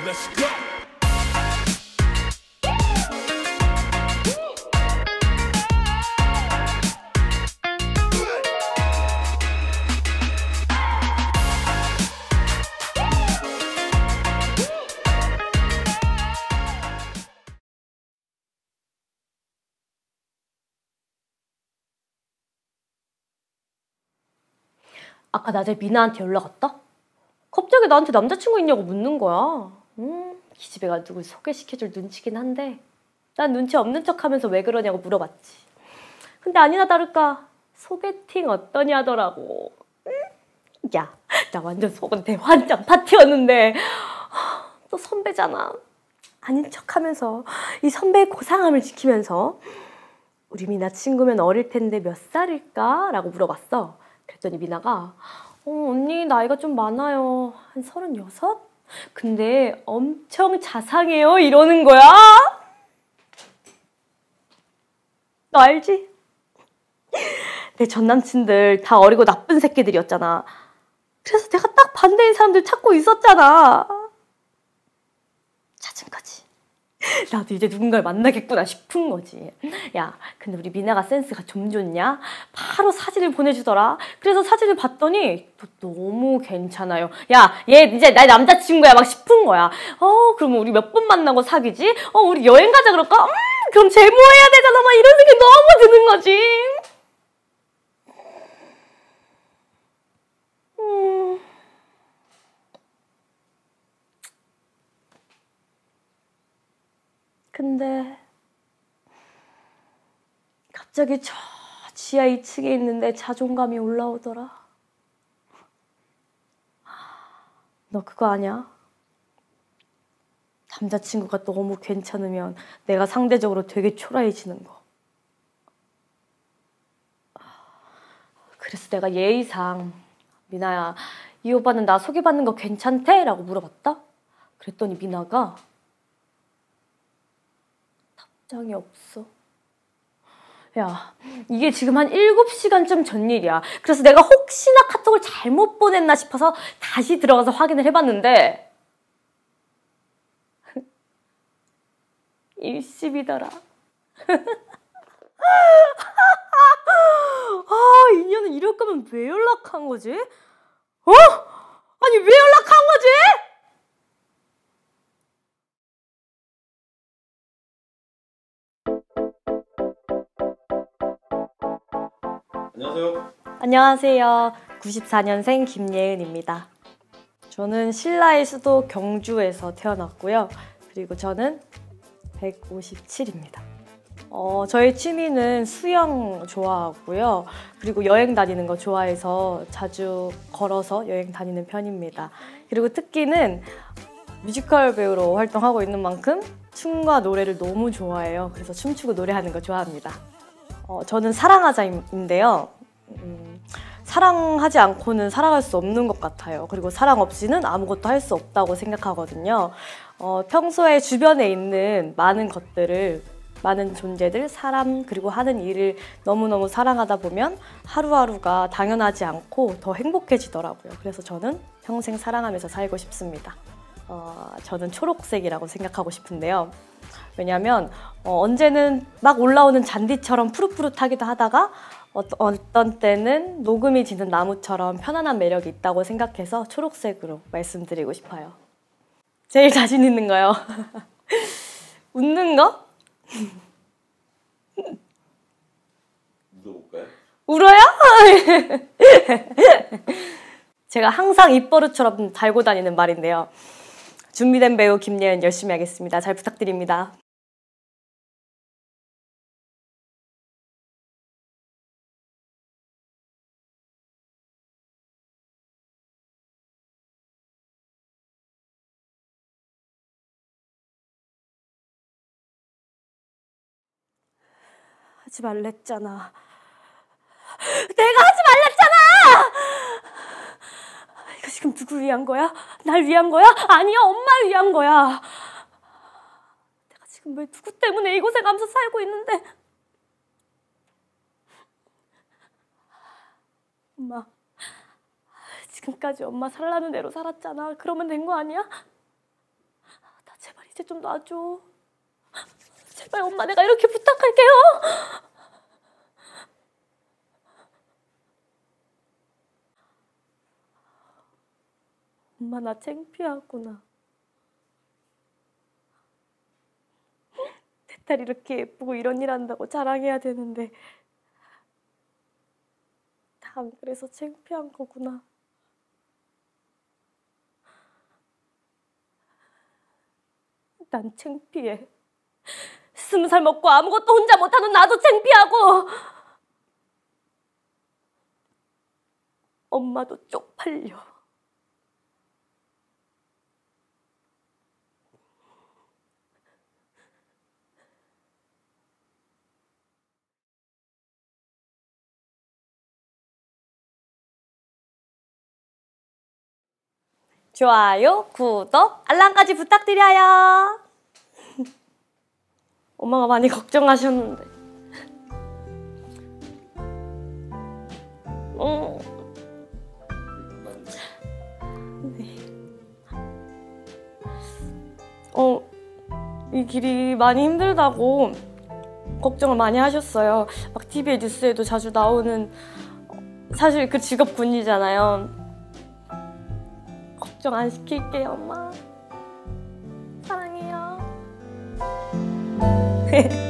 Let's go. 아까 낮에 미나한테 연락 왔다? 갑자기 나한테 남자친구 있냐고 묻는 거야. 기집애가 누굴 소개시켜줄 눈치긴 한데 난 눈치 없는 척하면서 왜 그러냐고 물어봤지. 근데 아니나 다를까 소개팅 어떠냐 하더라고. 야, 나 완전 속은 대환장 파티였는데 또 선배잖아. 아닌 척하면서 이 선배의 고상함을 지키면서 우리 미나 친구면 어릴 텐데 몇 살일까? 라고 물어봤어. 그랬더니 미나가 언니 나이가 좀 많아요. 한 36? 근데 엄청 자상해요. 이러는 거야. 너 알지? 내 전남친들 다 어리고 나쁜 새끼들이었잖아. 그래서 내가 딱 반대인 사람들 찾고 있었잖아. 찾은 거지. 나도 이제 누군가를 만나겠구나 싶은 거지. 야, 근데 우리 미나가 센스가 좀 좋냐? 바로 사진을 보내주더라. 그래서 사진을 봤더니 또 너무 괜찮아요. 야, 얘 이제 나 남자친구야 막 싶은 거야. 그럼 우리 몇 번 만나고 사귀지? 우리 여행 가자 그럴까? 그럼 제모해야 되잖아. 막 이런 생각이 너무 드는 거지. 근데 갑자기 저 지하 2층에 있는데 자존감이 올라오더라. 너 그거 아냐? 남자친구가 너무 괜찮으면 내가 상대적으로 되게 초라해지는 거. 그래서 내가 예의상 미나야, 이 오빠는 나 소개받는 거 괜찮대? 라고 물어봤다? 그랬더니 미나가 답장이 없어. 야, 이게 지금 한 7시간쯤 전 일이야. 그래서 내가 혹시나 카톡을 잘못 보냈나 싶어서 다시 들어가서 확인을 해봤는데 일십이더라. 인연은 이럴 거면 왜 연락한 거지? 아니 왜 연락한 거지? 안녕하세요. 안녕하세요. 94년생 김예은입니다. 저는 신라의 수도 경주에서 태어났고요. 그리고 저는 157입니다. 저의 취미는 수영 좋아하고요. 그리고 여행 다니는 거 좋아해서 자주 걸어서 여행 다니는 편입니다. 그리고 특기는 뮤지컬 배우로 활동하고 있는 만큼 춤과 노래를 너무 좋아해요. 그래서 춤추고 노래하는 거 좋아합니다. 저는 사랑하자인데요. 사랑하지 않고는 살아갈 수 없는 것 같아요. 그리고 사랑 없이는 아무것도 할 수 없다고 생각하거든요. 평소에 주변에 있는 많은 것들을, 많은 존재들, 사람, 그리고 하는 일을 너무너무 사랑하다 보면 하루하루가 당연하지 않고 더 행복해지더라고요. 그래서 저는 평생 사랑하면서 살고 싶습니다. 저는 초록색이라고 생각하고 싶은데요. 왜냐면 언제는 막 올라오는 잔디처럼 푸릇푸릇하기도 하다가 어떤 때는 녹음이 지는 나무처럼 편안한 매력이 있다고 생각해서 초록색으로 말씀드리고 싶어요. 제일 자신 있는 거요. 웃는 거? 묻어볼까요? 울어요? 제가 항상 입버릇처럼 달고 다니는 말인데요. 준비된 배우 김예은 열심히 하겠습니다. 잘 부탁드립니다. 하지 말랬잖아. 내가 하지 말랬잖아! 이거 지금 누구 위한 거야? 날 위한 거야? 아니야, 엄마를 위한 거야. 내가 지금 왜 누구 때문에 이곳에 가면서 살고 있는데. 엄마, 지금까지 엄마 살라는 대로 살았잖아. 그러면 된 거 아니야? 이제 좀 놔줘. 제발 엄마, 내가 이렇게 부탁할게요. 엄마, 나 창피하구나. 내 딸 이렇게 예쁘고 이런 일 한다고 자랑해야 되는데 다 안 그래서 창피한 거구나. 난 창피해. 20살 먹고 아무것도 혼자 못하는 나도 창피하고 엄마도 쪽팔려. 좋아요, 구독, 알람까지 부탁드려요. 엄마가 많이 걱정하셨는데. 네. 이 길이 많이 힘들다고 걱정을 많이 하셨어요. 막 TV에 뉴스에도 자주 나오는 사실 그 직업군이잖아요. 걱정 안 시킬게요, 엄마. 사랑해요.